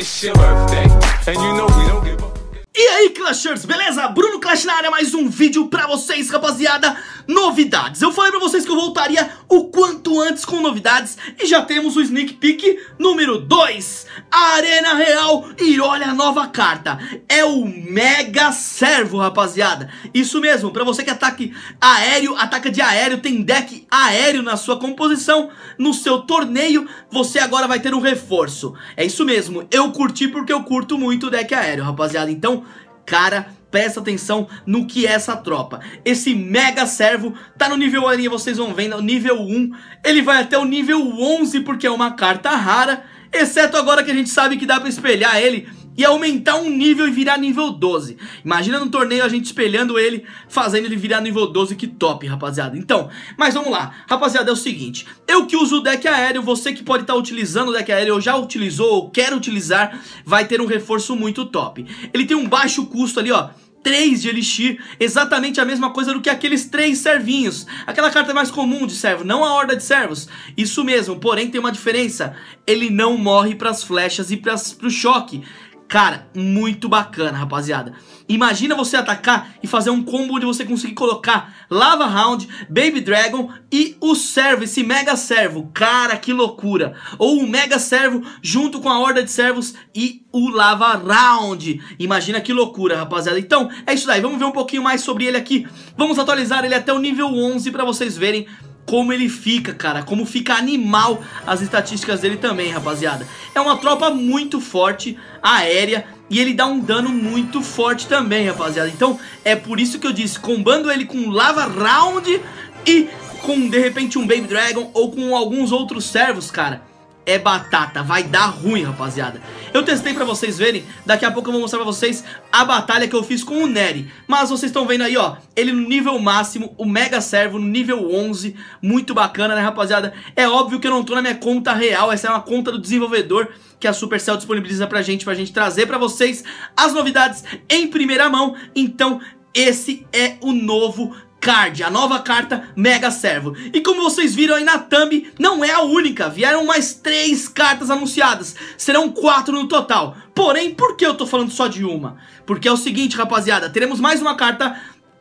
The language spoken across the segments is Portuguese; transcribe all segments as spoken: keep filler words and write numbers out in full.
It's your birthday, and you know we don't give a... E aí, Clashers, beleza? Bruno Clash na área, mais um vídeo pra vocês, rapaziada. Novidades. Eu falei pra vocês que eu voltaria o quanto antes com novidades e já temos o Sneak Peek número dois, a Arena Real. E olha a nova carta, é o Mega Servo, rapaziada. Isso mesmo, pra você que ataque aéreo, ataca de aéreo, tem deck aéreo na sua composição, no seu torneio, você agora vai ter um reforço. É isso mesmo, eu curti porque eu curto muito o deck aéreo, rapaziada. Então, cara, presta atenção no que é essa tropa. Esse Mega Servo tá no nível ali, vocês vão vendo, nível um. Ele vai até o nível onze porque é uma carta rara, exceto agora que a gente sabe que dá pra espelhar ele e aumentar um nível e virar nível doze. Imagina no torneio a gente espelhando ele, fazendo ele virar nível doze, que top, rapaziada. Então, mas vamos lá, rapaziada, é o seguinte, eu que uso o deck aéreo, você que pode estar utilizando o deck aéreo, ou já utilizou, ou quer utilizar, vai ter um reforço muito top. Ele tem um baixo custo ali, ó, três de Elixir, exatamente a mesma coisa do que aqueles três servinhos, aquela carta mais comum de servo, não a horda de servos. Isso mesmo, porém tem uma diferença, ele não morre pras flechas e pras, pro choque. Cara, muito bacana, rapaziada. Imagina você atacar e fazer um combo onde você conseguir colocar Lava Round, Baby Dragon e o servo, esse Mega Servo. Cara, que loucura. Ou o Mega Servo junto com a horda de servos e o Lava Round. Imagina que loucura, rapaziada. Então, é isso daí. Vamos ver um pouquinho mais sobre ele aqui. Vamos atualizar ele até o nível onze pra vocês verem como ele fica, cara, como fica animal as estatísticas dele também, rapaziada. É uma tropa muito forte, aérea, e ele dá um dano muito forte também, rapaziada. Então, é por isso que eu disse, combando ele com Lava Round e com, de repente, um Baby Dragon ou com alguns outros servos, cara, é batata, vai dar ruim, rapaziada. Eu testei pra vocês verem, daqui a pouco eu vou mostrar pra vocês a batalha que eu fiz com o Neri. Mas vocês estão vendo aí, ó, ele no nível máximo, o Mega Servo no nível onze, muito bacana, né, rapaziada? É óbvio que eu não tô na minha conta real, essa é uma conta do desenvolvedor que a Supercell disponibiliza pra gente, pra gente trazer pra vocês as novidades em primeira mão. Então, esse é o novo card, a nova carta Mega Servo. E como vocês viram aí na thumb, não é a única, vieram mais três cartas anunciadas, serão quatro no total. Porém, por que eu tô falando só de uma? Porque é o seguinte, rapaziada, teremos mais uma carta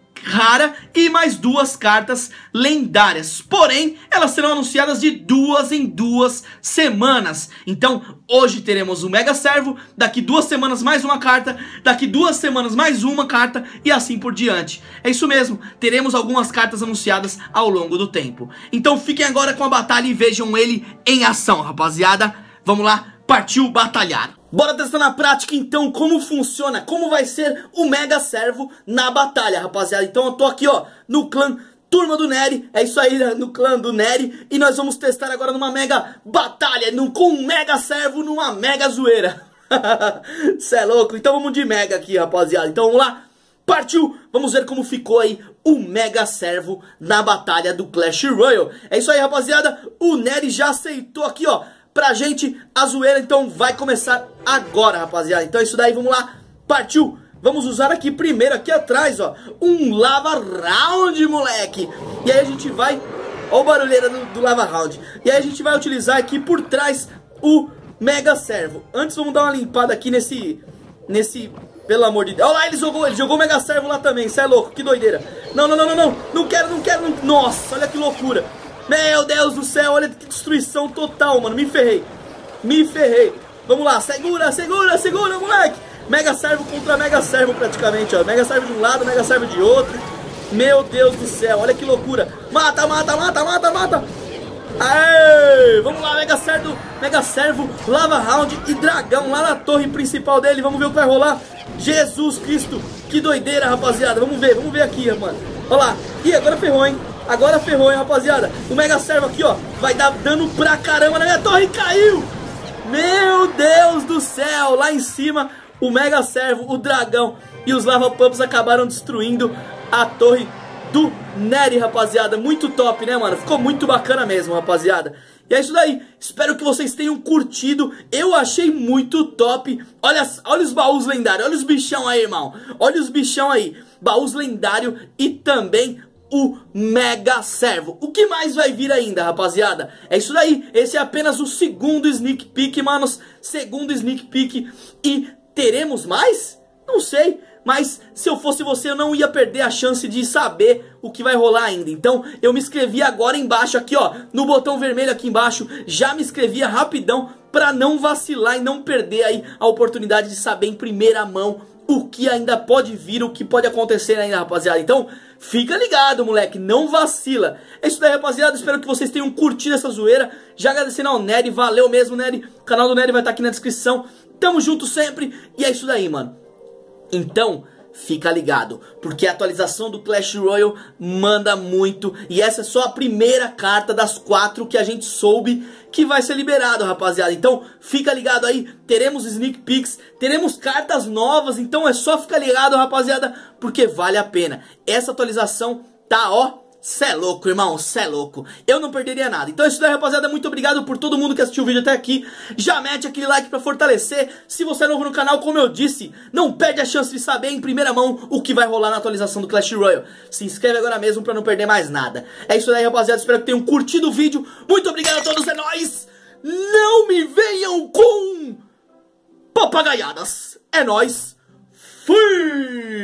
rara e mais duas cartas lendárias, porém elas serão anunciadas de duas em duas semanas. Então hoje teremos o Mega Servo, daqui duas semanas mais uma carta, daqui duas semanas mais uma carta e assim por diante. É isso mesmo, teremos algumas cartas anunciadas ao longo do tempo. Então fiquem agora com a batalha e vejam ele em ação, rapaziada. Vamos lá, partiu batalhar. Bora testar na prática então como funciona, como vai ser o Mega Servo na batalha, rapaziada. Então eu tô aqui, ó, no clã Turma do Neri, é isso aí, no clã do Neri. E nós vamos testar agora numa mega batalha, no, com um Mega Servo numa mega zoeira. Cê é louco, então vamos de mega aqui, rapaziada. Então vamos lá, partiu, vamos ver como ficou aí o Mega Servo na batalha do Clash Royale. É isso aí, rapaziada, o Neri já aceitou aqui, ó, pra gente a zoeira, então vai começar agora, rapaziada. Então é isso daí, vamos lá, partiu. Vamos usar aqui primeiro, aqui atrás, ó, um Lava Round, moleque. E aí a gente vai, ó o barulheira do, do Lava Round. E aí a gente vai utilizar aqui por trás o Mega Servo. Antes vamos dar uma limpada aqui nesse, nesse, pelo amor de Deus. Olha lá, ele jogou, ele jogou o Mega Servo lá também, cê é louco, que doideira. Não, não, não, não, não, não quero, não quero, não... Nossa, olha que loucura. Meu Deus do céu, olha que destruição total, mano. Me ferrei, me ferrei. Vamos lá, segura, segura, segura, moleque. Mega Servo contra Mega Servo praticamente, ó. Mega Servo de um lado, Mega Servo de outro. Meu Deus do céu, olha que loucura. Mata, mata, mata, mata, mata. Aê, vamos lá, Mega Servo, Mega Servo, Lava Round e Dragão lá na torre principal dele. Vamos ver o que vai rolar. Jesus Cristo, que doideira, rapaziada. Vamos ver, vamos ver aqui, mano. Olha lá, ih, agora ferrou, hein. Agora ferrou, hein, rapaziada. O Mega Servo aqui, ó, vai dar dano pra caramba na minha torre. Caiu. Meu Deus do céu. Lá em cima, o Mega Servo, o Dragão e os Lava Pumps acabaram destruindo a torre do Neri, rapaziada. Muito top, né, mano? Ficou muito bacana mesmo, rapaziada. E é isso daí. Espero que vocês tenham curtido. Eu achei muito top. Olha, olha os baús lendários. Olha os bichão aí, irmão. Olha os bichão aí. Baús lendário e também o Mega Servo. O que mais vai vir ainda, rapaziada? É isso daí, esse é apenas o segundo sneak peek, manos. Segundo sneak peek. E teremos mais? Não sei. Mas se eu fosse você, eu não ia perder a chance de saber o que vai rolar ainda. Então eu me inscrevi agora embaixo aqui, ó, no botão vermelho aqui embaixo. Já me inscrevia rapidão pra não vacilar e não perder aí a oportunidade de saber em primeira mão o que ainda pode vir, o que pode acontecer ainda, rapaziada. Então fica ligado, moleque, não vacila. É isso daí, rapaziada, espero que vocês tenham curtido essa zoeira. Já agradecendo ao Nery, valeu mesmo, Nery. O canal do Nery vai estar aqui na descrição. Tamo junto sempre. E é isso daí, mano. Então, fica ligado, porque a atualização do Clash Royale manda muito. E essa é só a primeira carta das quatro que a gente soube que vai ser liberado, rapaziada. Então, fica ligado aí, teremos sneak peeks, teremos cartas novas. Então é só ficar ligado, rapaziada, porque vale a pena. Essa atualização tá, ó, cê é louco, irmão, cê é louco. Eu não perderia nada. Então é isso daí, rapaziada. Muito obrigado por todo mundo que assistiu o vídeo até aqui. Já mete aquele like pra fortalecer. Se você é novo no canal, como eu disse, não perde a chance de saber em primeira mão o que vai rolar na atualização do Clash Royale. Se inscreve agora mesmo pra não perder mais nada. É isso daí, rapaziada. Espero que tenham curtido o vídeo. Muito obrigado a todos, é nóis. Não me venham com papagaiadas. É nóis. Fui!